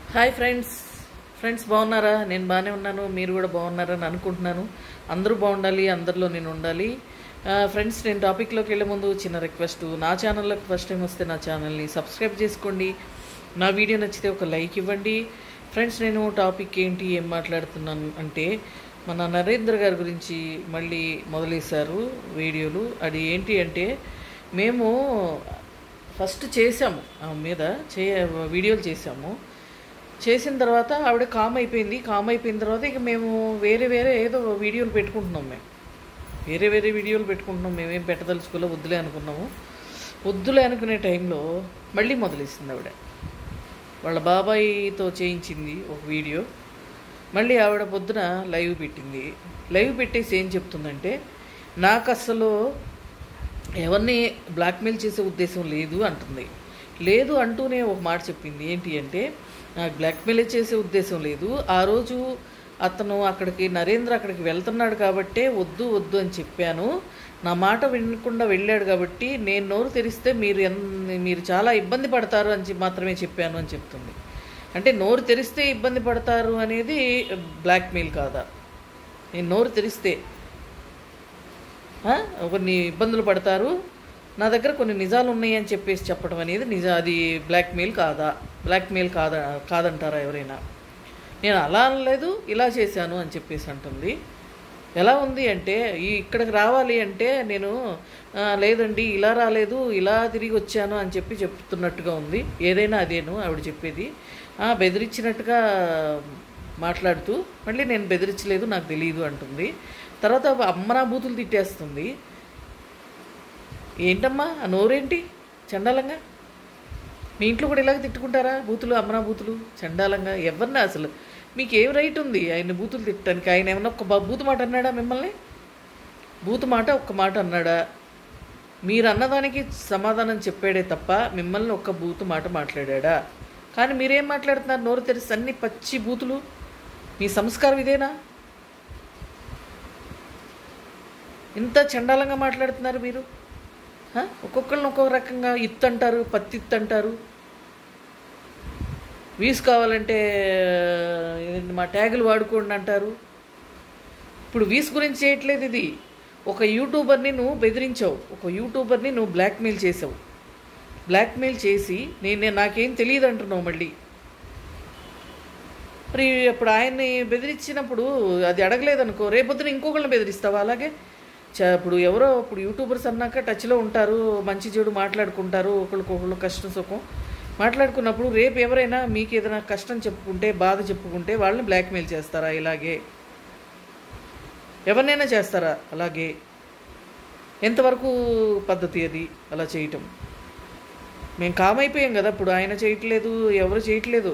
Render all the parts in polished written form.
Hi friends బాగున్నారా? నేను బాగానే ఉన్నాను. మీరు కూడా బాగున్నారని అనుకుంటున్నాను. అందరూ బాగుండాలి, అందరిలో నేను ఉండాలి. ఫ్రెండ్స్, నేను టాపిక్లోకి వెళ్ళే ముందు చిన్న రిక్వెస్ట్. నా ఛానల్లోకి ఫస్ట్ టైం వస్తే నా ఛానల్ని సబ్స్క్రైబ్ చేసుకోండి. నా వీడియో నచ్చితే ఒక లైక్ ఇవ్వండి. ఫ్రెండ్స్, నేను టాపిక్ ఏం మాట్లాడుతున్నాను అంటే, మన నరేంద్ర గారి గురించి మళ్ళీ మొదలేశారు వీడియోలు. అది ఏంటి అంటే, మేము ఫస్ట్ చేసాము ఆమె మీద వీడియోలు చేసిన తర్వాత ఆవిడ కామ్ అయిపోయిన తర్వాత ఇక మేము వేరే ఏదో వీడియోలు పెట్టుకుంటున్నాం. వేరే వీడియోలు పెట్టుకుంటున్నాం. మేమేం పెట్టదలుచుకోలే, వద్దులే అనుకునే టైంలో మళ్ళీ మొదలేసింది ఆవిడ. వాళ్ళ బాబాయితో చేయించింది ఒక వీడియో. మళ్ళీ ఆవిడ పొద్దున లైవ్ పెట్టేసి ఏం చెప్తుందంటే, నాకు అసలు ఎవరిని బ్లాక్మెయిల్ చేసే ఉద్దేశం లేదు అంటుంది. లేదు అంటూనే ఒక మాట చెప్పింది. ఏంటి అంటే, నాకు బ్లాక్మెయిల్ చేసే ఉద్దేశం లేదు. ఆ రోజు అతను నరేంద్ర అక్కడికి వెళ్తున్నాడు కాబట్టే వద్దు అని చెప్పాను. నా మాట వినకుండా వెళ్ళాడు కాబట్టి నేను నోరు తెరిస్తే మీరు చాలా ఇబ్బంది పడతారు అని మాత్రమే చెప్పాను అని చెప్తుంది. అంటే నోరు తెరిస్తే ఇబ్బంది పడతారు అనేది బ్లాక్మెయిల్ కాదా? నేను నోరు తెరిస్తే కొన్ని ఇబ్బందులు పడతారు, నా దగ్గర కొన్ని నిజాలు ఉన్నాయి అని చెప్పడం అనేది అది బ్లాక్మెయిల్ కాదంటారా ఎవరైనా? నేను అలా అనలేదు, ఇలా చేశాను అని చెప్పేసి అంటుంది. ఎలా ఉంది అంటే, ఇక్కడికి రావాలి అంటే నేను లేదండి ఇలా రాలేదు, ఇలా తిరిగి వచ్చాను అని చెప్తున్నట్టుగా ఉంది. ఏదైనా అదేను ఆవిడ చెప్పేది. బెదిరించినట్టుగా మాట్లాడుతూ మళ్ళీ నేను బెదిరించలేదు, నాకు తెలియదు అంటుంది. తర్వాత అమ్మనా బూతులు తిట్టేస్తుంది. ఏంటమ్మా ఆ నోరేంటి చండాలంగా? మీ ఇంట్లో కూడా ఇలాగ తిట్టుకుంటారా? బూతులు, అమ్మనా బూతులు చండాలంగా? ఎవరినా అసలు మీకు ఏం రైట్ ఉంది ఆయన బూతులు తిట్టడానికి? ఆయన ఏమన్నా ఒక్క బూతు మాట అన్నాడా మిమ్మల్ని? ఒక్క మాట అన్నాడా? మీరు అన్నదానికి సమాధానం చెప్పాడే తప్ప మిమ్మల్ని ఒక్క బూతు మాట మాట్లాడా? కానీ మీరేం మాట్లాడుతున్నారు? నోరు తెరిస్తే అన్ని పచ్చి బూతులు. మీ సంస్కారం ఇదేనా? ఇంత చండాలంగా మాట్లాడుతున్నారు మీరు. ఒక్కొక్కరిని ఒక్కొక్క రకంగా ఇత్తంటారు, పత్తిత్తంటారు. వ్యూస్ కావాలంటే మా ట్యాగులు వాడుకోండి అంటారు. ఇప్పుడు వ్యూస్ గురించి చేయట్లేదు ఇది. ఒక యూట్యూబర్ని నువ్వు బెదిరించావు, ఒక యూట్యూబర్ని నువ్వు బ్లాక్మెయిల్ చేసావు. బ్లాక్మెయిల్ చేసి నాకేం తెలియదు అంటున్నావు మళ్ళీ. మరి ఇప్పుడు ఆయన్ని బెదిరించినప్పుడు అది అడగలేదనుకో, రేపొద్దున ఇంకొకళ్ళని బెదిరిస్తావా? అలాగే ఇప్పుడు యూట్యూబర్స్ అన్నాక టచ్లో ఉంటారు, మంచి చెడు మాట్లాడుకుంటారు, ఒకళ్ళకొకళ్ళు కష్టం సుఖం మాట్లాడుకున్నప్పుడు రేపు ఎవరైనా మీకు ఏదైనా కష్టం చెప్పుకుంటే, బాధ చెప్పుకుంటే వాళ్ళని బ్లాక్మెయిల్ చేస్తారా? ఇలాగే ఎవరినైనా చేస్తారా? అలాగే ఎంతవరకు పద్ధతి అది అలా చేయటం? మేము కామ్ అయిపోయాం కదా. ఇప్పుడు ఆయన చేయట్లేదు, ఎవరు చేయట్లేదు,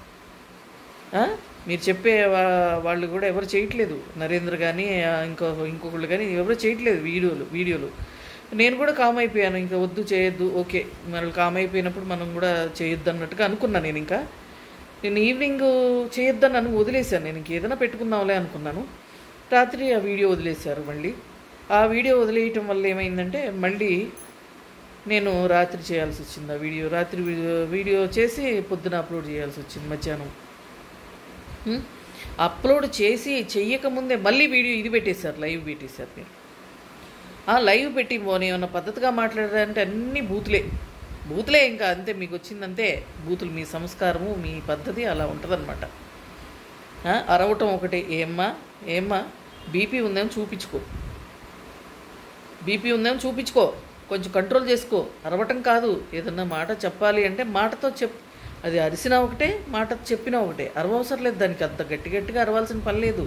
మీరు చెప్పే వాళ్ళు కూడా ఎవరు చేయట్లేదు. నరేంద్ర కానీ ఇంకొకళ్ళు కానీ ఎవరు చేయట్లేదు వీడియోలు. నేను కూడా కామ్ అయిపోయాను. ఇంకా వద్దు, చేయొద్దు, ఓకే మళ్ళీ కామ్ అయిపోయినప్పుడు మనం కూడా చేయొద్దు అన్నట్టుగా అనుకున్నాను. నేను ఈవినింగ్ చేయొద్దని వదిలేశాను. నేను ఇంకేదైనా పెట్టుకుందాంలే అనుకున్నాను. రాత్రి ఆ వీడియో వదిలేశారు. మళ్ళీ ఆ వీడియో వదిలేయటం వల్ల ఏమైందంటే, మళ్ళీ నేను రాత్రి చేయాల్సి వచ్చింది. ఆ రాత్రి వీడియో చేసి పొద్దున అప్లోడ్ చేయాల్సి వచ్చింది. మధ్యాహ్నం అప్లోడ్ చెయ్యకముందే మళ్ళీ వీడియో ఇది పెట్టేశారు, లైవ్ పెట్టేశారు. మీరు ఆ లైవ్ పెట్టి ఏమన్నా పద్ధతిగా మాట్లాడారంటే అన్నీ బూతులే ఇంకా అంతే. మీకు వచ్చిందంతే బూతులు. మీ సంస్కారము, మీ పద్ధతి అలా ఉంటుందన్నమాట. అరవటం ఒకటి. ఏమ్మా బీపీ ఉందేమో చూపించుకో, కొంచెం కంట్రోల్ చేసుకో. అరవటం కాదు, ఏదన్నా మాట చెప్పాలి అంటే మాటతో అది అరిసినా ఒకటే, మాట చెప్పినా ఒకటే. అరవసరం లేదు దానికి. అంత గట్టిగా అరవాల్సిన పని లేదు.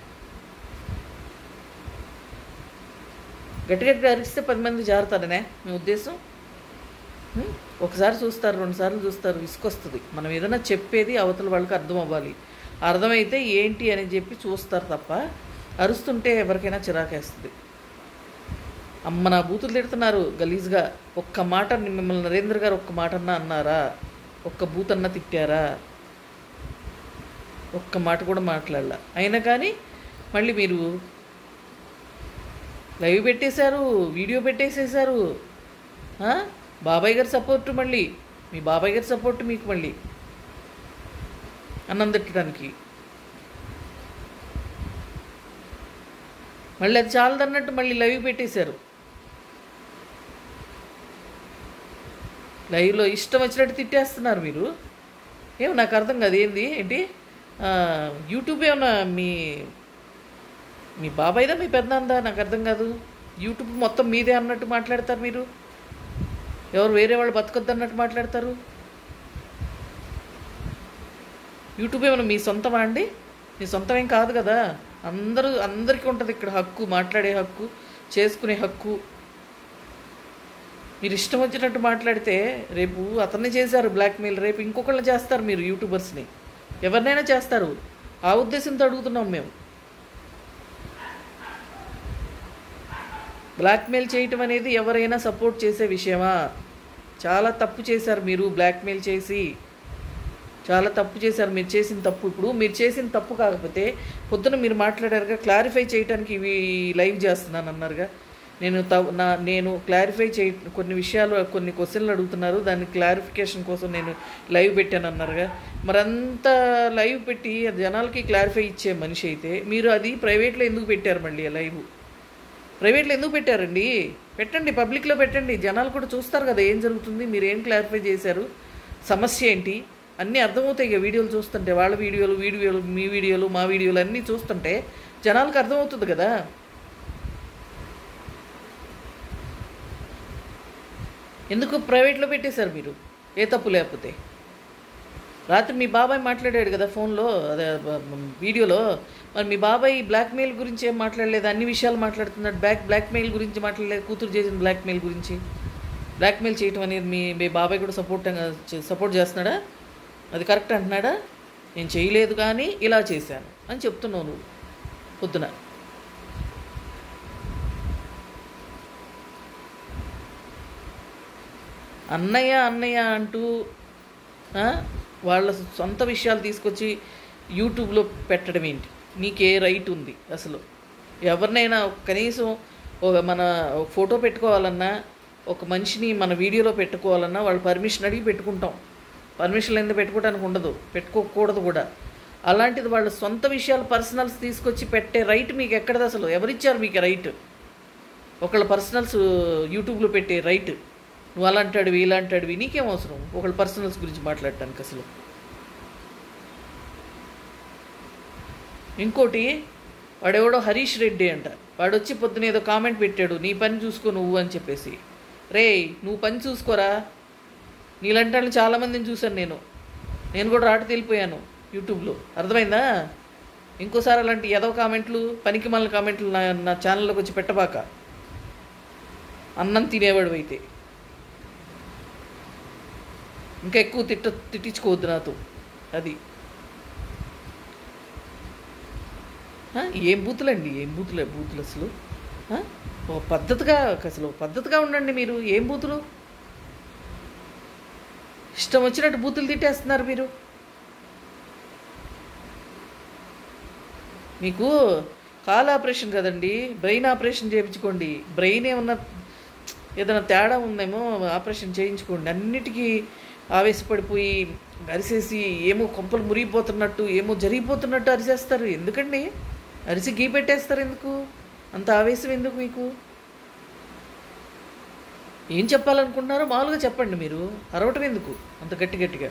గట్టిగా అరిస్తే 10 మంది జారుతారనే మీ ఉద్దేశం? ఒకసారి చూస్తారు, 2 సార్లు చూస్తారు, విసుకొస్తుంది. మనం ఏదైనా చెప్పేది అవతల వాళ్ళకి అర్థం అవ్వాలి. అర్థమైతే ఏంటి అని చెప్పి చూస్తారు తప్ప అరుస్తుంటే ఎవరికైనా చిరాకేస్తుంది. అమ్మ నా బూతులు తిడుతున్నారు గలీజ్గా. ఒక్క మాట మిమ్మల్ని నరేంద్ర గారు ఒక్క మాట అన్నారా? ఒక్క బూతన్నా తిట్టారా? ఒక్క మాట కూడా మాట్లాడలా. అయినా కానీ మళ్ళీ మీరు లైవ్ పెట్టేశారు, వీడియో పెట్టేసేసారు. బాబాయ్ గారి సపోర్టు, మళ్ళీ మీ బాబాయ్ గారి సపోర్టు మీకు మళ్ళీ అన్నం తిట్టడానికి. మళ్ళీ అది చాలదన్నట్టు మళ్ళీ లైవ్ పెట్టేశారు. లైవ్లో ఇష్టం వచ్చినట్టు తిట్టేస్తున్నారు మీరు. ఏమో నాకు అర్థం కాదు, ఏంటి యూట్యూబ్ ఏమన్నా మీ బాబాయ్దా మీ పెద్దనాన్నదా? నాకు అర్థం కాదు. యూట్యూబ్ మొత్తం మీదే అన్నట్టు మాట్లాడతారు మీరు. ఎవరు వేరే వాళ్ళు బతకొద్దు అన్నట్టు మాట్లాడతారు. యూట్యూబ్ ఏమన్నా మీ సొంతమా అండి? మీ సొంతమేం కాదు కదా. అందరికీ ఉంటుంది ఇక్కడ హక్కు, మాట్లాడే హక్కు, చేసుకునే హక్కు. మీరు ఇష్టం వచ్చినట్టు మాట్లాడితే రేపు అతన్ని చేశారు బ్లాక్మెయిల్, రేపు ఇంకొకళ్ళని చేస్తారు మీరు, యూట్యూబర్స్ని ఎవరినైనా చేస్తారు. ఆ ఉద్దేశంతో అడుగుతున్నాం మేము. బ్లాక్మెయిల్ చేయటం అనేది ఎవరైనా సపోర్ట్ చేసే విషయమా? చాలా తప్పు చేశారు మీరు, బ్లాక్మెయిల్ చేసి చాలా తప్పు చేశారు. మీరు చేసిన తప్పు, ఇప్పుడు మీరు చేసిన తప్పు కాకపోతే పొద్దున మీరు మాట్లాడారుగా, క్లారిఫై చేయడానికి ఇవి లైవ్ చేస్తున్నాను అన్నారుగా. నేను క్లారిఫై కొన్ని విషయాలు, కొన్ని క్వశ్చన్లు అడుగుతున్నారు, దాని క్లారిఫికేషన్ కోసం నేను లైవ్ పెట్టాను అన్నారుగా. మరంతా లైవ్ పెట్టి జనాలకి క్లారిఫై ఇచ్చే మనిషి అయితే మీరు అది ప్రైవేట్లో ఎందుకు పెట్టారు? మళ్ళీ లైవ్ ప్రైవేట్లో ఎందుకు పెట్టారండి? పెట్టండి, పబ్లిక్లో పెట్టండి, జనాలు కూడా చూస్తారు కదా ఏం జరుగుతుంది, మీరు ఏం క్లారిఫై చేశారు, సమస్య ఏంటి అన్నీ అర్థమవుతాయి ఇక వీడియోలు చూస్తుంటే. వాళ్ళ వీడియోలు, మీ వీడియోలు, మా వీడియోలు అన్నీ చూస్తుంటే జనాలకు అర్థమవుతుంది కదా. ఎందుకు ప్రైవేట్లో పెట్టేశారు మీరు? ఏ తప్పు లేకపోతే. రాత్రి మీ బాబాయ్ మాట్లాడాడు కదా ఫోన్లో, అదే వీడియోలో. మరి మీ బాబాయ్ బ్లాక్మెయిల్ గురించి ఏం మాట్లాడలేదు, అన్ని విషయాలు మాట్లాడుతున్నాడు. బ్లాక్మెయిల్ గురించి మాట్లాడలేదు, కూతురు చేసిన బ్లాక్మెయిల్ గురించి. బ్లాక్మెయిల్ చేయటం అనేది మీ బాబాయ్ కూడా సపోర్ట్ చేస్తున్నాడా? అది కరెక్ట్ అంటున్నాడా? నేను చేయలేదు కానీ ఇలా చేశాను అని చెప్తున్నావు నువ్వు పొద్దున. అన్నయ్య అంటూ వాళ్ళ సొంత విషయాలు తీసుకొచ్చి యూట్యూబ్లో పెట్టడం ఏంటి? నీకే రైట్ ఉంది అసలు? ఎవరినైనా కనీసం మన ఫోటో పెట్టుకోవాలన్నా, ఒక మనిషిని మన వీడియోలో పెట్టుకోవాలన్నా వాళ్ళు పర్మిషన్ అడిగి పెట్టుకుంటాం. పర్మిషన్ ఎందుకు పెట్టుకోవడానికి ఉండదు, పెట్టుకోకూడదు కూడా. అలాంటిది వాళ్ళ సొంత విషయాలు, పర్సనల్స్ తీసుకొచ్చి పెట్టే రైట్ మీకు ఎక్కడది అసలు? ఎవరిచ్చారు మీకు రైట్? ఒకళ్ళ పర్సనల్స్ యూట్యూబ్లో పెట్టే రైట్? నువ్వు అలాంటాడివి ఇలాంటాడివి, నీకేం అవసరం ఒకళ్ళ పర్సనల్స్ గురించి మాట్లాడటానికి అసలు? ఇంకోటి, వాడెవడో హరీష్ రెడ్డి అంట, వాడు వచ్చి పొద్దున ఏదో కామెంట్ పెట్టాడు, నీ పని చూసుకో నువ్వు అని చెప్పేసి. నువ్వు పని చూసుకోరా, నీలాంటి వాళ్ళు చాలామందిని చూశాను నేను కూడా రాటు తెలిపోయాను యూట్యూబ్లో, అర్థమైందా? ఇంకోసారి అలాంటి ఏదో కామెంట్లు, పనికి మళ్ళీ కామెంట్లు నా ఛానల్లోకి వచ్చి పెట్టబాక. అన్నం తినేవాడు అయితే ఇంకా ఎక్కువ తిట్టించుకోవద్దు నాతో. అది ఏం బూతులండి, ఏం బూతులు అసలు? పద్ధతిగా ఉండండి మీరు. ఏం బూతులు? ఇష్టం వచ్చినట్టు బూతులు తిట్టేస్తున్నారు మీరు. మీకు కాల్ ఆపరేషన్ కదండి, బ్రెయిన్ ఆపరేషన్ చేయించుకోండి. బ్రెయిన్ ఏదైనా తేడా ఉందేమో ఆపరేషన్ చేయించుకోండి. అన్నిటికీ ఆవేశపడిపోయి అరిసేసి ఏమో కొంపలు మురిగిపోతున్నట్టు, ఏమో జరిగిపోతున్నట్టు అరిసేస్తారు. ఎందుకండి? అరిసి గీ పెట్టేస్తారు ఎందుకు? అంత ఆవేశం ఎందుకు మీకు? ఏం చెప్పాలనుకుంటున్నారో మామూలుగా చెప్పండి. మీరు అరవటం ఎందుకు అంత గట్టిగా?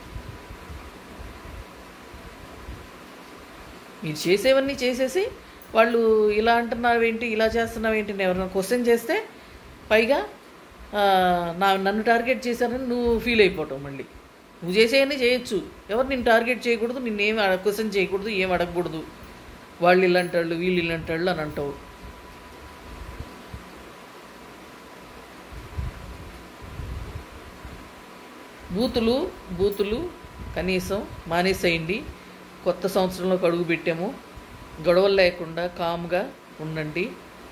మీరు చేసేవన్నీ చేసేసి వాళ్ళు ఇలా అంటున్నావేంటి, ఇలా చేస్తున్నావేంటి అని ఎవరైనా క్వశ్చన్ చేస్తే పైగా నన్ను టార్గెట్ చేశారని నువ్వు ఫీల్ అయిపోవటం. మళ్ళీ నువ్వు చేసేవన్నీ చేయొచ్చు, ఎవరు నిన్ను టార్గెట్ చేయకూడదు, నిన్నేం క్వశ్చన్ చేయకూడదు, ఏం అడగకూడదు. వాళ్ళు ఇల్లంటాళ్ళు, వీళ్ళు ఇల్లంటాళ్ళు అని అంటావు. బూతులు కనీసం మానేసేయండి. కొత్త సంవత్సరంలోకి అడుగు పెట్టాము, గొడవలు లేకుండా కామ్గా ఉండండి.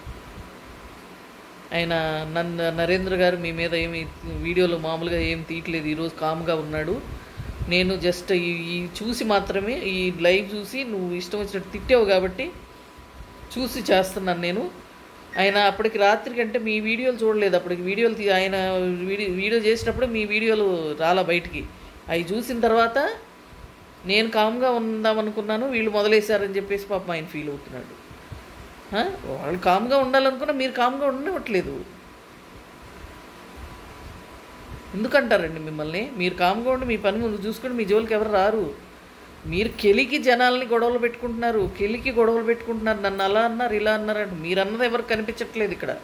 ఆయన నరేంద్ర గారు మీ మీద ఏమి వీడియోలో మామూలుగా ఏం తీయట్లేదు, ఈరోజు కామ్గా ఉన్నాడు. నేను జస్ట్ ఈ చూసి మాత్రమే, ఈ లైవ్ చూసి నువ్వు ఇష్టం వచ్చినట్టు తిట్టావు కాబట్టి చూసి చేస్తున్నాను నేను. ఆయన అప్పటికి రాత్రి కంటే మీ వీడియోలు చూడలేదు, అప్పటికి ఆయన వీడియో చేసినప్పుడు మీ వీడియోలు రాలా బయటికి. అవి చూసిన తర్వాత నేను కామ్గా ఉందామనుకున్నాను, వీళ్ళు మొదలేశారని చెప్పేసి పాపం ఆయన ఫీల్ అవుతున్నాడు. వాళ్ళు కామ్గా ఉండాలనుకున్నా మీరు కామ్గా ఉండనివ్వట్లేదు. ఎందుకంటారండి మిమ్మల్ని? మీరు కామ్గా ఉండి మీ పని ముందు చూసుకుని మీ జోలికి ఎవరు రారు. మీరు కెలికి జనాల్ని గొడవలు పెట్టుకుంటున్నారు, నన్ను అలా అన్నారు ఇలా అన్నారంటే మీరు అన్నది ఎవరు కనిపించట్లేదు ఇక్కడ.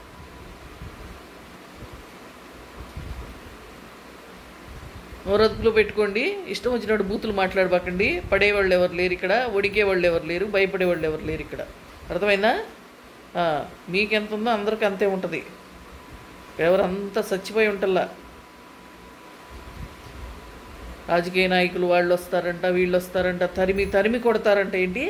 నోరదుపులో పెట్టుకోండి, ఇష్టం వచ్చినట్టు బూతులు మాట్లాడబాకండి. పడేవాళ్ళు ఎవరు లేరు ఇక్కడ, ఒడికేవాళ్ళు ఎవరు లేరు, భయపడేవాళ్ళు ఎవరు లేరు ఇక్కడ. అర్థమైందా? మీకెంత ఉందో అందరికీ అంతే ఉంటుంది. ఎవరంతా చచ్చిపోయి ఉంటల్లా. రాజకీయ నాయకులు వాళ్ళు వస్తారంట, వీళ్ళు వస్తారంట, తరిమి కొడతారంట. ఏంటి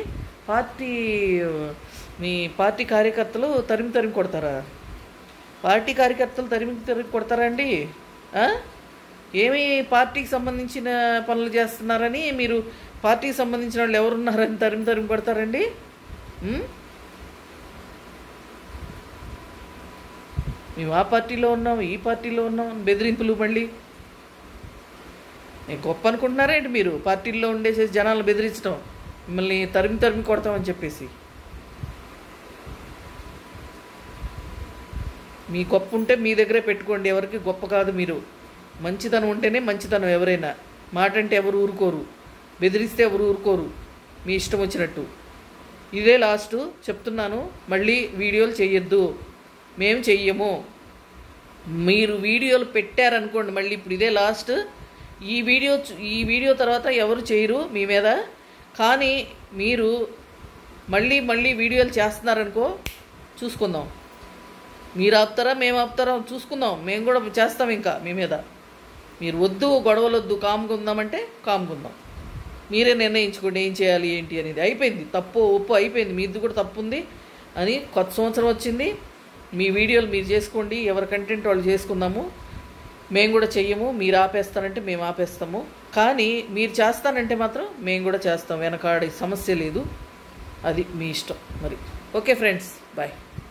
మీ పార్టీ కార్యకర్తలు తరిమి కొడతారా? పార్టీ కార్యకర్తలు తరిమి కొడతారా అండి? ఏమి పార్టీకి సంబంధించిన పనులు చేస్తున్నారని మీరు పార్టీకి సంబంధించిన వాళ్ళు ఎవరున్నారని తరిమి కొడతారండి? మేము ఆ పార్టీలో ఉన్నాం, ఈ పార్టీలో ఉన్నాం, బెదిరింపులు. మళ్ళీ గొప్ప అనుకుంటున్నారా ఏంటి మీరు? పార్టీల్లో ఉండేసేసి జనాలను బెదిరించడం, మిమ్మల్ని తరిమి కొడతామని చెప్పేసి. మీ గొప్ప ఉంటే మీ దగ్గరే పెట్టుకోండి, ఎవరికి గొప్ప కాదు మీరు. మంచితనం ఉంటేనే మంచితనం. ఎవరైనా మాట అంటే ఎవరు ఊరుకోరు, బెదిరిస్తే ఎవరు ఊరుకోరు, మీ ఇష్టం వచ్చినట్టు. ఇదే లాస్ట్ చెప్తున్నాను. మళ్ళీ వీడియోలు చెయ్యొద్దు, మేము చెయ్యము. మీరు వీడియోలు పెట్టారనుకోండి, మళ్ళీ ఇప్పుడు ఇదే లాస్ట్. ఈ వీడియో తర్వాత ఎవరు చేయరు మీ మీద. కానీ మీరు మళ్ళీ వీడియోలు చేస్తున్నారనుకో, చూసుకుందాం. మీరు ఆపుతారా మేము ఆపుతారా చూసుకుందాం. మేము కూడా చేస్తాం ఇంకా మీ మీద. మీరు వద్దు, గొడవలు వద్దు, కామ్గా ఉందామంటే కామ్గా ఉందాం. మీరే నిర్ణయించుకోండి ఏం చేయాలి ఏంటి అనేది. అయిపోయింది, తప్పు ఒప్పు అయిపోయింది. మీది కూడా తప్పు ఉంది అని కొత్త సంవత్సరం వచ్చింది. మీ వీడియోలు మీరు చేసుకోండి, ఎవరి కంటెంట్ వాళ్ళు చేసుకుందాము. మేము కూడా చెయ్యము. మీరు ఆపేస్తానంటే మేము ఆపేస్తాము. కానీ మీరు చేస్తానంటే మాత్రం మేము కూడా చేస్తాం. వెనకాడే సమస్య లేదు. అది మీ ఇష్టం మరి. Okay friends, bye.